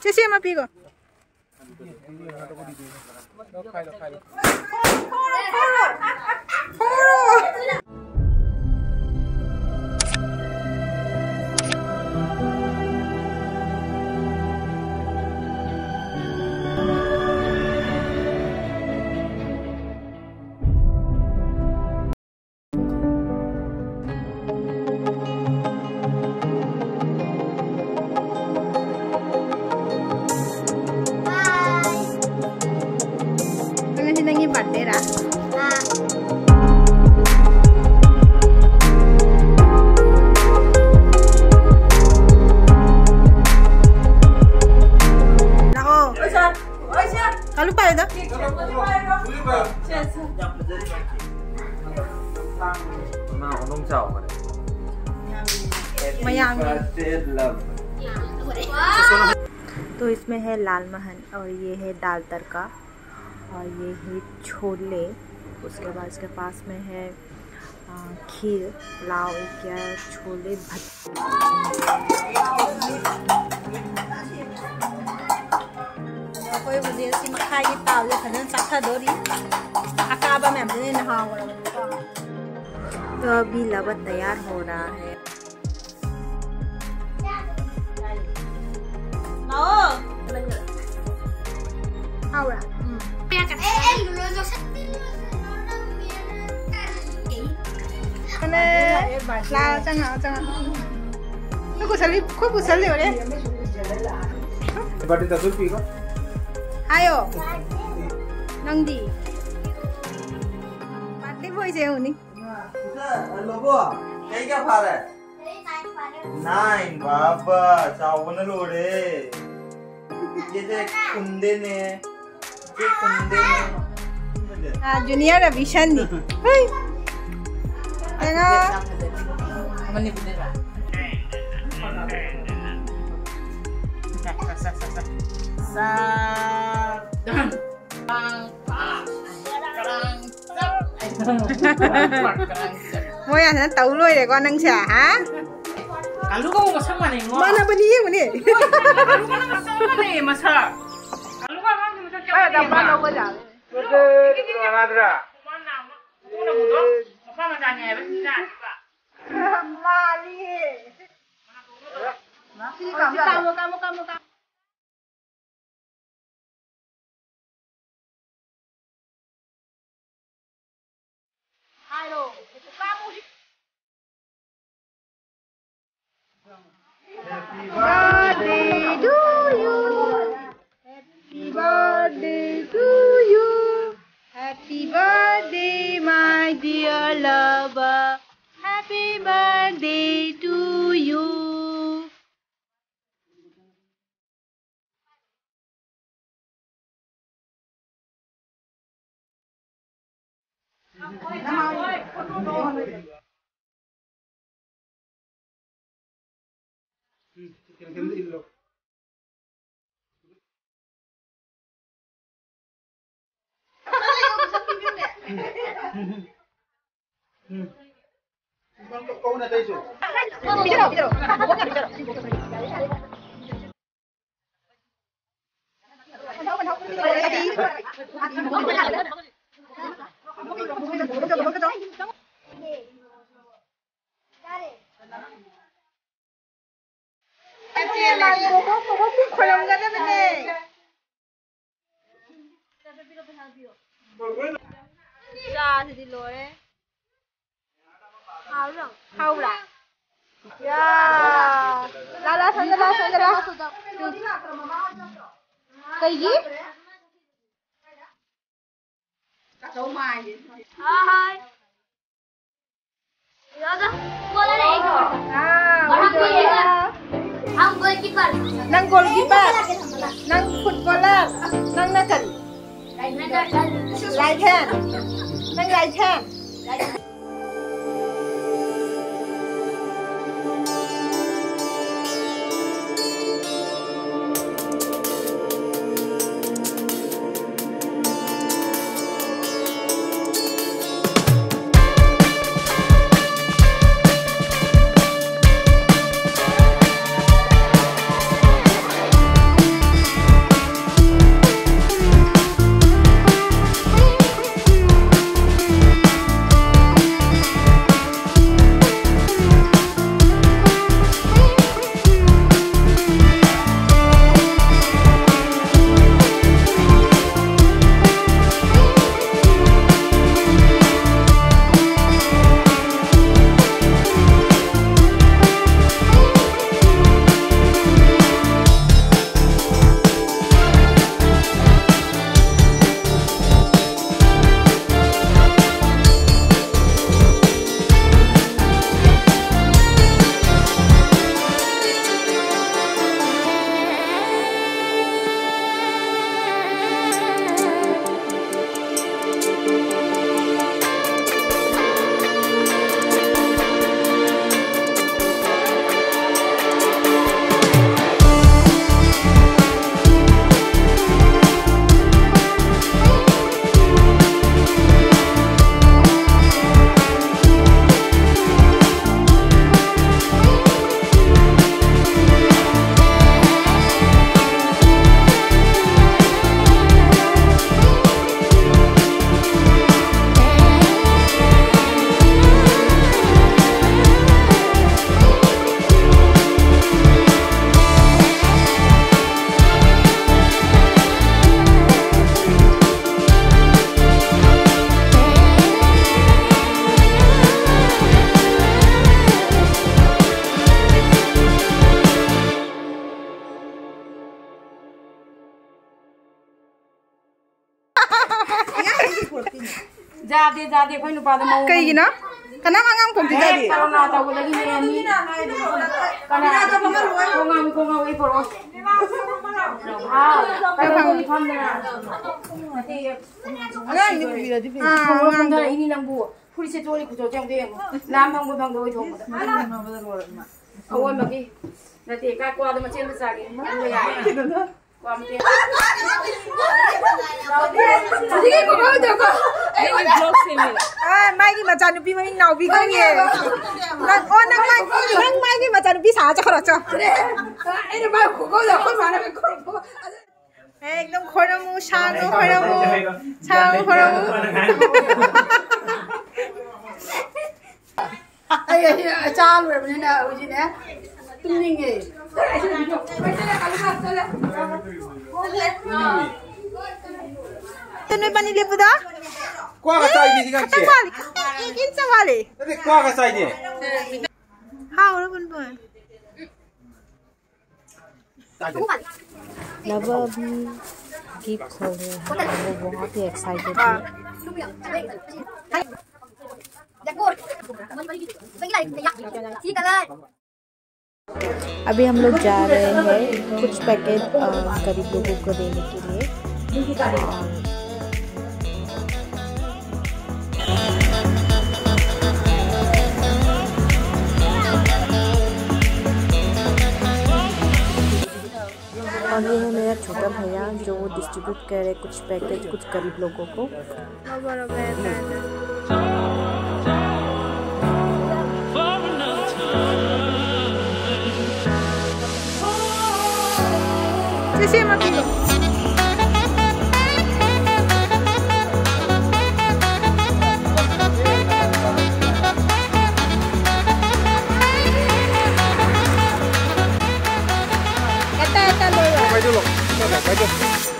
चेसी मा पिगो बर्थडे रा kalau pa ito तो इसमें है लाल महन और ये है दाल तड़का और ये है छोले। उसके बाद इसके पास में है खीर पुलाव क्या छोले कोई मुझे ऐसी मखाई की ताव जो खनन साथा दोरी अकाबा में हमने नहा हो रहा है। तो अभी लबन तैयार हो रहा है। Aura. Lao chẳng hả? Nó có sẵn liệu đấy. Bạn đi tập giúp gì không? Ayo. Nang đi. Bạn đi vui gì hả? Logo, cái phá đấy? Nine, Baba, sao vẫn lô đấy? ये कुंदे ने ये कुंदे ने junior अभिषण नी है ना money बुनेरा सा mỗi anh nó tấu luôn để con nâng xả hả Kalau kamu masak mana yang mana benih ini? Kalau kamu masak mana yang masak? Kalau kamu masak apa dapat apa jalan? Betul, Madra. Mana? Mana mudah? Apa macamnya? Benar juga. Mali. Kamu. Halo, itu kamu sih. Happy birthday to you. Happy birthday to you. Happy birthday, my dear lover. Happy birthday to you. Kau nak tahu tu? Bicara. Ra thì đi lối đấy. Hao ra. Ya. La sandra. Cái gì? Đâu mai vậy? Hai. Đó. Bola đây. Ang goalkeeper. Nang goalkeeper. Nang footballer. Nang nakal. Right hand. Nang right hand. जादे कोई नुपा दा मौ कई ना कना आंगाम पोंती जादी corona ताऊ लगी ने नी कना कोंगा वही परो हां कना भी फम ना आंगाम नि बिरा दि आंगाम दा इनी नंबू पुलिस जोली कुजो जंग दे नाम भंग वही थोंग दा अवय मगी नते का क्वा दा मचेन सागे वो या क्वा मते जी को देखो ए ब्लॉग से मिला माइकी मचानुपी मै नाउबी खंगे नंग ओ नंग माइकी मचानुपी सा चखर छ ए मा को दा को माने को एकदम खरमु सानो खरमु सानो खरमु ए चाल रे ने उजी ने तुमनिंगे तने पानी ले पुदा Kuah ka sai ni kan che. Ikin sa wale. Tapi kuah ka sai ni. How ro bun bun. Luv भी गिफ्ट खोल रहे हैं वो बहुत ही एक्साइटेड है अभी हम लोग जा रहे हैं कुछ पैकेट गरीब लोगों को देने के लिए और ये है मेरा छोटा भैया जो वो डिस्ट्रीब्यूट कर रहे कुछ पैकेज कुछ गरीब लोगों को Quay dulu.